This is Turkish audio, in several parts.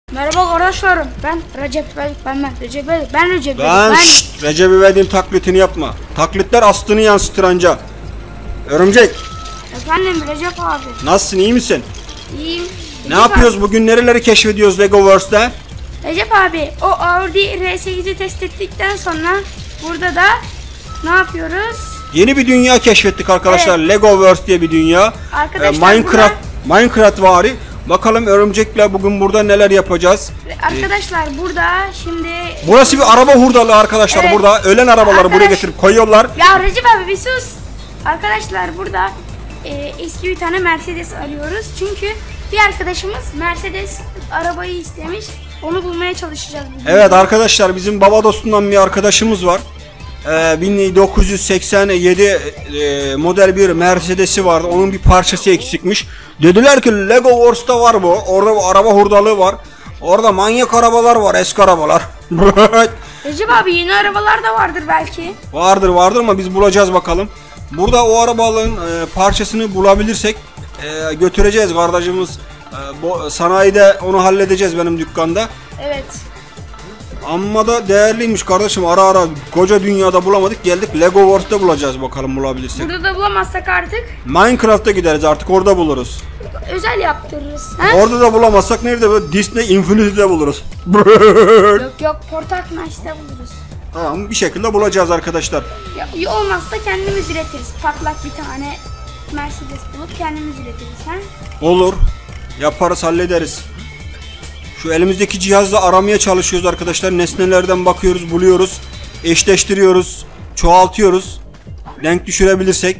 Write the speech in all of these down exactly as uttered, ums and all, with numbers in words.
Merhaba arkadaşlarım, ben Recep İvedik, ben ben Recep İvedik, ben Recep İvedik, Ben, ben... şşt, Recep İvedik'in taklitini yapma. Taklitler aslını yansıtır anca. Örümcek, Efendim Recep abi, nasılsın, iyi misin? iyiyim. Ne Recep yapıyoruz bugün, nereleri keşfediyoruz Legoverse'de? Abi, Recep abi, o Audi R sekizi test ettikten sonra burada da ne yapıyoruz? Yeni bir dünya keşfettik arkadaşlar, Evet. Legoverse diye bir dünya. Arkadaşlar Ee, Minecraft, Minecraft vari. Bakalım Örümcek'le bugün burada neler yapacağız? Arkadaşlar burada şimdi... Burası bir araba hurdalığı arkadaşlar, Evet. burada ölen arabaları Arkadaş- buraya getirip koyuyorlar. Ya Recep abi bir sus. Arkadaşlar burada e, eski bir tane Mercedes arıyoruz. Çünkü bir arkadaşımız Mercedes arabayı istemiş. Onu bulmaya çalışacağız bugün. Evet arkadaşlar, bizim Bavados'tan bir arkadaşımız var. Ee, bin dokuz yüz seksen yedi e, model bir Mercedes'i vardı. Onun bir parçası eksikmiş. Dediler ki Legoverse'da var bu. Orada bu araba hurdalığı var. Orada manyak arabalar var, eski arabalar. Recep abi yeni arabalar da vardır belki. vardır vardır ama biz bulacağız bakalım. Burada o arabaların e, parçasını bulabilirsek e, götüreceğiz kardeşimiz. E, bu, sanayide onu halledeceğiz benim dükkanda. Evet. Amma da değerliymiş kardeşim, ara ara koca dünyada bulamadık, geldik Legoverse'de bulacağız bakalım bulabilirsek. Burada da bulamazsak artık Minecraft'a gideriz artık, orada buluruz. özel yaptırırız. Ha? Orada da bulamazsak nerede, böyle Disney Infinity'de buluruz. Yok yok Portal Knight'ta buluruz. Tamam, bir şekilde bulacağız arkadaşlar. Ya, ya olmazsa kendimiz üretiriz. Patlak bir tane Mercedes bulup kendimiz üretiriz. Ha? Olur, yaparız, hallederiz. Şu elimizdeki cihazla aramaya çalışıyoruz arkadaşlar. Nesnelerden bakıyoruz, buluyoruz, eşleştiriyoruz, çoğaltıyoruz. Renk düşürebilirsek.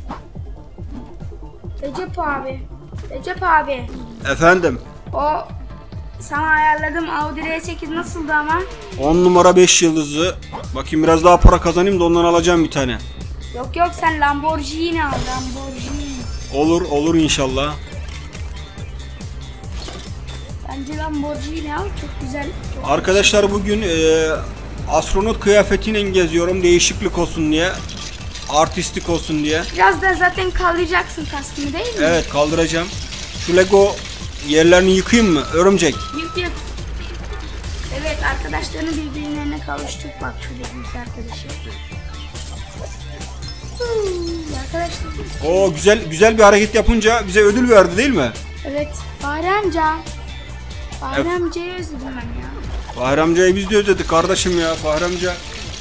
Recep abi. Recep abi. Efendim, O sana ayarladım Audi R sekiz nasıldı ama? on numara beş yıldızı. Bakayım biraz daha para kazanayım da ondan alacağım bir tane. Yok yok sen Lamborghini al Lamborghini. Olur olur inşallah. Bence Lamborghini al çok güzel. Çok Arkadaşlar bugün e, astronot kıyafetiyle geziyorum, değişiklik olsun diye, artistik olsun diye. Biraz da zaten kaldıracaksın kaskını değil mi? Evet, kaldıracağım. Şu Lego yerlerini yıkayayım mı Örümcek? Yük yük. Evet arkadaşlarını birbirlerine kavuştuk. Bak şurada bir arkadaşı. Huu, arkadaşlar. Oo, güzel güzel bir hareket yapınca bize ödül verdi değil mi? Evet. Fahri amca. Fahri amcayı özledim ben ya. Fahri amcayı biz de özledik kardeşim ya, Fahri amca.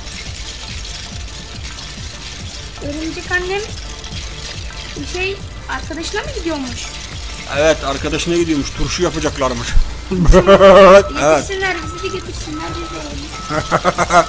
Örümcek annem bir şey arkadaşına mı gidiyormuş? Evet, arkadaşına gidiyormuş, turşu yapacaklarmış. Evet. Getirsinler bizi de getirsinler biz de yiyelim.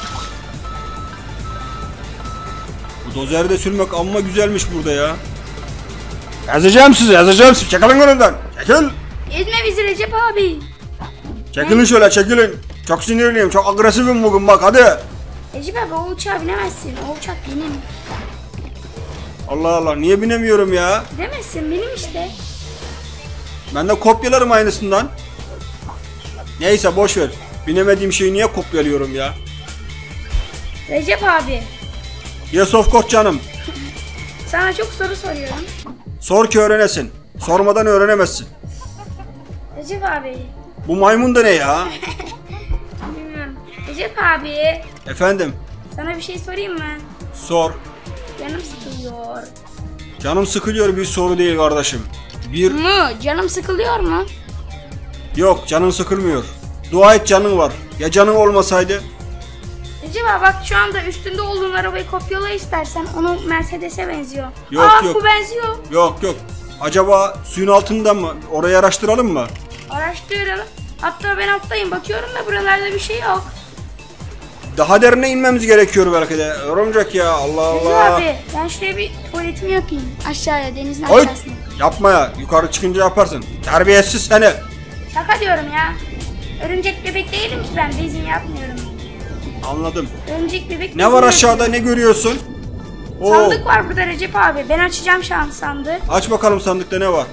Bu dozerde sürmek amma güzelmiş burada ya. Yazacağım sizi, yazacağım sizi. Çekilin önümden. Çekil. Ezme bizi Recep abi. Çekilin şöyle, çekilin. Çok sinirliyim, çok agresifim bugün, bak hadi. Recep abi o uçağa binemezsin. O uçak benim. Allah Allah, niye binemiyorum ya? Binemezsin benim işte. Ben de kopyalarım aynısından. Neyse boş ver. Binemediğim şeyi niye kopyalıyorum ya? Recep abi. Yes of course canım. Sana çok soru soruyorum. Sor ki öğrenesin. Sormadan öğrenemezsin. Recep abi. Bu maymun da ne ya? Bilmiyorum. Recep abi. Efendim, Sana bir şey sorayım mı? sor. Canım sıkılıyor. Canım sıkılıyor bir soru değil kardeşim. Bir, Mu? Canım sıkılıyor mu? yok canın sıkılmıyor. Dua et canın var. Ya canın olmasaydı? Recep abi bak şu anda üstünde olduğun arabayı kopyala istersen. Onu Mercedes'e benziyor. Yok, Aa, yok. bu benziyor. Yok yok. Acaba suyun altında mı? Orayı araştıralım mı? Araştıralım. Hatta ben alttayım bakıyorum da buralarda bir şey yok. Daha derine inmemiz gerekiyor belki de. Örümcek ya, Allah Recep Allah. abi ben şuraya bir tuvaletimi yapayım. Aşağıya denizin Oy! aşağısına. Yapma ya. Yukarı çıkınca yaparsın. Terbiyesiz seni. Şaka diyorum ya. Örümcek bebek değilim ki ben. Bezin yapmıyorum. Anladım. Örümcek bebek Ne var bezini aşağıda, yapıyorum. ne görüyorsun? Oo. Sandık var burada Recep abi. Ben açacağım şu an sandığı. Aç bakalım sandıkta ne var.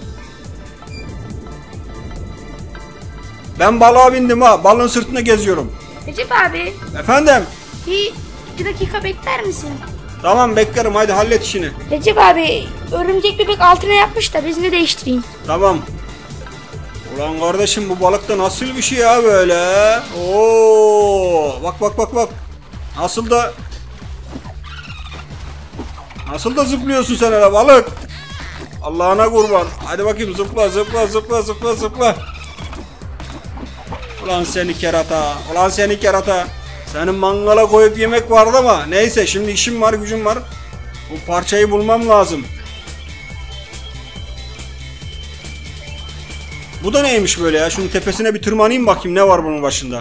Ben balığa bindim ha. Balığın sırtında geziyorum. Recep abi Efendim? bir iki dakika bekler misin? Tamam, beklerim, hadi hallet işini. Recep abi örümcek bebek altına yapmış da bezini değiştireyim. Tamam. Ulan kardeşim bu balık da nasıl bir şey ya böyle? Oo, bak bak bak bak. Nasıl da Nasıl da zıplıyorsun sen öyle balık? Allah'ına kurban. Hadi bakayım zıpla zıpla zıpla zıpla zıpla. Ulan seni kerata. Ulan seni kerata. Senin mangala koyup yemek vardı ama neyse şimdi işim var gücüm var. Bu parçayı bulmam lazım. Bu da neymiş böyle ya? Şunun tepesine bir tırmanayım bakayım ne var bunun başında.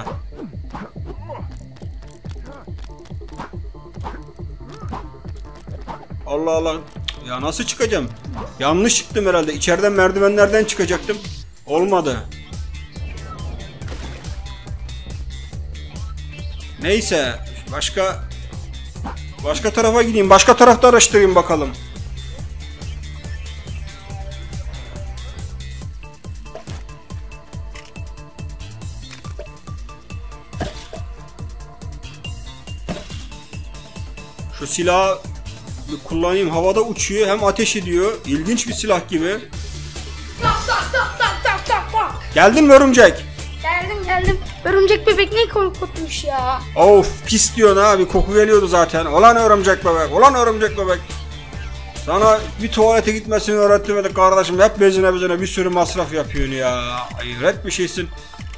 Allah Allah. Ya nasıl çıkacağım? Yanlış çıktım herhalde. İçeriden merdivenlerden çıkacaktım. Olmadı. Neyse. Başka başka tarafa gideyim. Başka tarafta araştırayım bakalım. Şu silahı bir kullanayım. Havada uçuyor hem ateş ediyor. İlginç bir silah gibi. Tak tak tak tak tak tak tak. Geldin mi örümcek? Geldim geldim. Örümcek bebek ne korkutmuş ya. Of pis diyorsun abi. Koku geliyordu zaten. Ulan örümcek bebek. Ulan örümcek bebek. Sana bir tuvalete gitmesini öğretmedik kardeşim. Hep bezine bezine bir sürü masraf yapıyorsun ya. Hayret bir şeysin.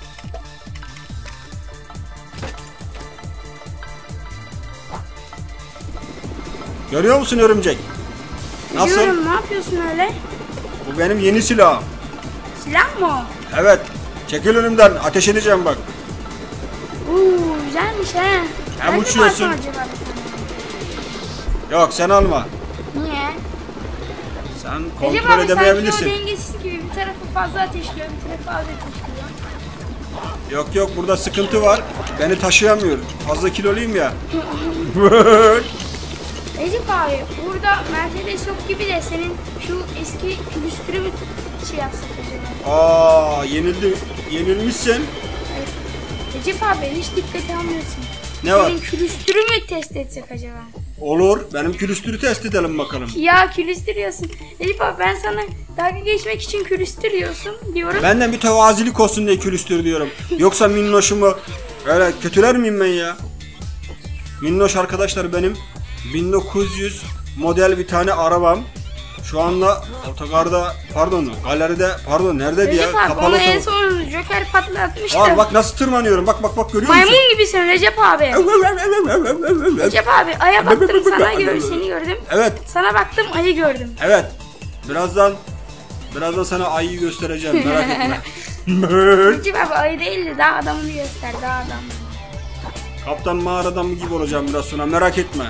Görüyor musun örümcek? Nasıl? Biliyorum, ne yapıyorsun öyle? Bu benim yeni silahım. Silah mı o? Evet. Çekil önümden. Ateş edeceğim bak. Uuu güzelmiş he. Hem Ben de mi uçuyorsun. alsam acaba? Yok sen alma. Niye? Sen Recep kontrol abi sanki o edemeyebilirsin. dengesiz gibi bir tarafı fazla ateşliyor, bir tarafı az ateşliyor. Yok yok burada sıkıntı var. Beni taşıyamıyor. Fazla kiloluyum ya. Recep abi burada Mercedes yok gibi de senin şu eski külüstürü mü şey yapsak acaba? Aa yenildi. Yenilmişsin. Evet. Recep abi hiç dikkate almıyorsun. Ne var? Senin külüstürü mü test etsek acaba? Olur. Benim külüstürü test edelim bakalım. Ya külüstür diyorsun. Recep abi ben sana dalga geçmek için külüstür diyorsun diyorum. Benden bir tevazilik olsun diye külüstür diyorum. Yoksa minnoşumu öyle kötüler miyim ben ya? Minnoş arkadaşlar benim bin dokuz yüz model bir tane arabam. Şu anda otogarda pardon galeride pardon neredeydi Recep ya? abi Kapalı onu en otogar. son Joker patlatmıştı. Aa, bak nasıl tırmanıyorum. Bak bak bak görüyor musun? Maymun gibisin Recep abi. Recep abi aya baktım sana gör, seni gördüm. Evet. Sana baktım ayı gördüm. Evet. Birazdan birazdan sana ayıyı göstereceğim. Merak etme. Recep abi ayı değildi daha adamını göster daha adam. Kaptan mağara adamı gibi olacağım biraz sonra. Merak etme.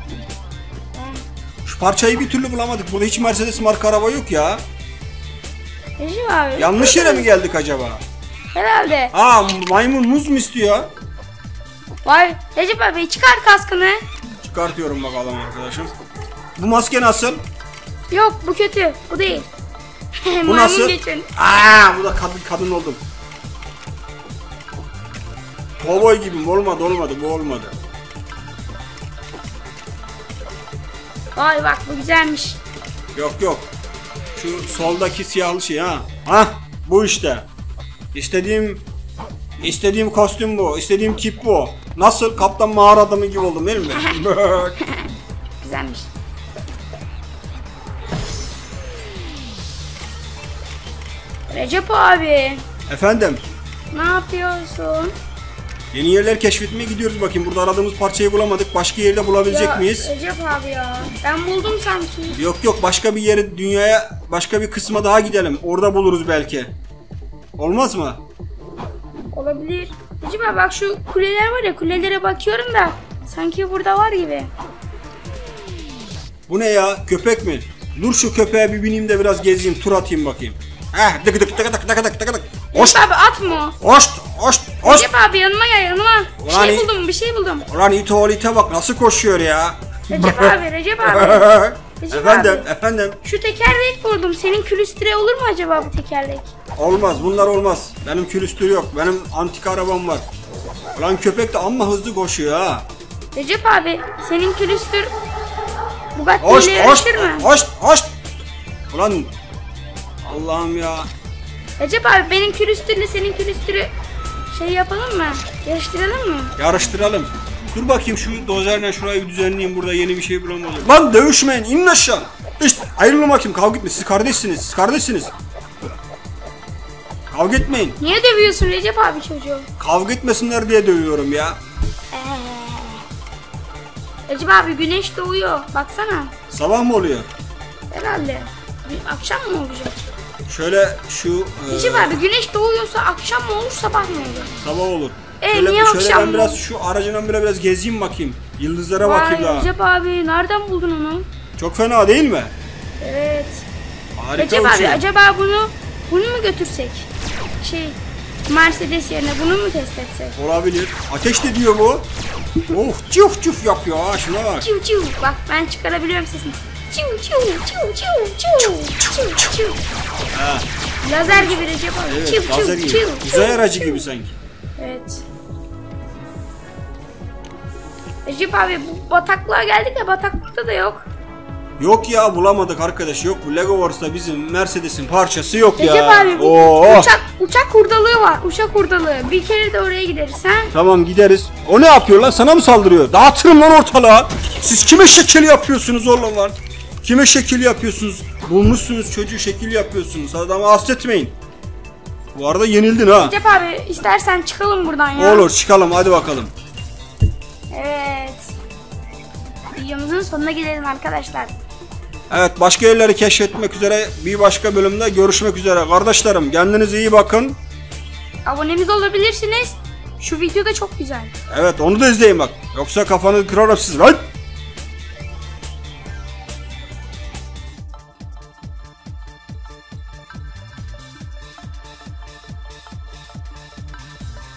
Şu parçayı bir türlü bulamadık. Burada hiç Mercedes marka araba yok ya. Recep abi. Yanlış yere mi geldik acaba? Herhalde. Aa maymun muz mu istiyor? Vay Recep abi çıkar kaskını. Çıkartıyorum bakalım arkadaşım. Bu maske nasıl? Yok bu kötü bu değil. Bu Maymun nasıl? geçin. Aa bu da kadın kadın oldum. Kovboy gibi olmadı olmadı bu olmadı. Vay bak bu güzelmiş. Yok yok. Şu soldaki siyahlı şey ha. Hah bu işte. İstediğim istediğim kostüm bu. İstediğim tip bu. Nasıl? Kaptan mağara adamı gibi oldum değil mi? Güzelmiş. Recep abi Efendim. ne yapıyorsun? Yeni yerler keşfetmeye gidiyoruz bakayım. Burada aradığımız parçayı bulamadık. Başka yerde bulabilecek Ya, miyiz? Recep abi ya ben buldum sanki. Yok yok başka bir yere dünyaya başka bir kısma daha gidelim. Orada buluruz belki. Olmaz mı? Olabilir. Recep abi bak şu kuleler var ya kulelere bakıyorum da sanki burada var gibi. Bu ne ya? Köpek mi? Dur şu köpeğe bir bineyim de biraz gezeyim, tur atayım bakayım. Heh, dık dık dık dık dık dık dık dık. Hoşt, Recep abi atma. hoşt, hoşt, hoşt. Recep abi yanıma gel yanıma. Bir Ulan şey iyi. buldum bir şey buldum. Ulan ite oğlu ite bak nasıl koşuyor ya. Recep abi Recep abi. Recep Efendim, abi. efendim. Şu tekerlek buldum. Senin külüstüre olur mu acaba bu tekerlek? Olmaz, bunlar olmaz. Benim külüstür yok. Benim antik arabam var. Ulan köpek de amma hızlı koşuyor ha. Recep abi senin külüstür Bugatti Hoşt, ile hoşt, yarışır mı? hoşt, hoşt. Ulan Allah'ım ya. Recep abi benim külüstürle senin külüstürü şey yapalım mı? Yarıştıralım mı? Yarıştıralım. Dur bakayım şu dozerle şurayı bir düzenleyeyim, burada yeni bir şey bulamadım. Lan dövüşmeyin, inin aşağı. İşte ayrılın bakayım, kavga etmeyin. Siz kardeşsiniz, siz kardeşsiniz. Kavga etmeyin. Niye dövüyorsun Recep abi çocuğu? Kavga etmesinler diye dövüyorum ya. Ee, Recep abi güneş doğuyor. Baksana. Sabah mı oluyor? Herhalde. Bir akşam mı olacak? Şöyle şu... Recep e, abi güneş doğuyorsa akşam mı olur sabah mı olur? sabah olur. E, şöyle niye şöyle akşam ben mı? biraz şu aracından böyle biraz gezeyim bakayım. Yıldızlara Vay bakayım daha. Recep abi nereden buldun onu? Çok fena değil mi? Evet. Harika Recep abi uçuyor. acaba bunu bunu mu götürsek? Şey Mercedes yerine bunu mu test etsek? Olabilir. Ateş de diyor bu. Oh, çuf çuf yapıyor ha, şuna bak. Çiu çiu. Bak ben çıkarabiliyorum sesini. Çiu çiu çiu çiu çiu çiu çiu. Ha, Lazer gibi Recep abi. evet, Çiu lazer çiu gibi. çiu. Uzay aracı gibi sanki. Evet. Recep abi bu bataklığa geldik ya, bataklıkta da yok. Yok ya, bulamadık arkadaş, yok bu Lego Wars'ta bizim Mercedes'in parçası yok ya. Recep abi bu Oo. uçak uçak hurdalığı var. Uçak hurdalığı. Bir kere de oraya gideriz ha. Tamam gideriz. O ne yapıyor lan, sana mı saldırıyor? Dağıtırım lan ortalığa. Siz kime şekil yapıyorsunuz oğlum lan? Kime şekil yapıyorsunuz? Bulmuşsunuz çocuğu, şekil yapıyorsunuz. Adamı hasretmeyin. Bu arada yenildin ha. Recep abi istersen çıkalım buradan ya. Olur, çıkalım hadi bakalım. Evet. Videomuzun sonuna gelelim arkadaşlar. Evet, başka yerleri keşfetmek üzere bir başka bölümde görüşmek üzere. Kardeşlerim kendinize iyi bakın. Abonemiz olabilirsiniz. Şu video da çok güzel. Evet, onu da izleyin bak. Yoksa kafanızı kırarım siz lan.